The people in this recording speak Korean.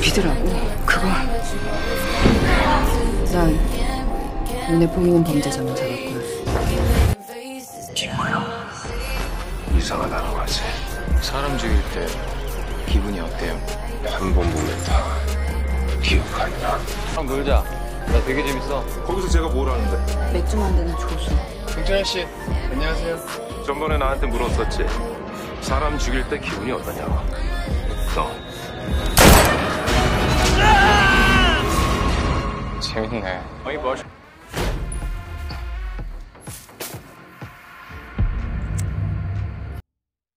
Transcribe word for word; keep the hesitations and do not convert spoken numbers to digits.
잡히더라고. 그거. 난 눈에 보이는 범죄자만 잡았구나. 김모야, 이상하다는 거지. 사람 죽일 때 기분이 어때요? 한 번 보면 다 기억 안 나. 형 놀자. 나 되게 재밌어. 거기서 제가 뭘 하는데? 맥주 만드는 조수. 경찬 씨, 안녕하세요. 전번에 나한테 물었었지. 사람 죽일 때 기분이 어떠냐고. 너. 재밌네. 어이 뭐?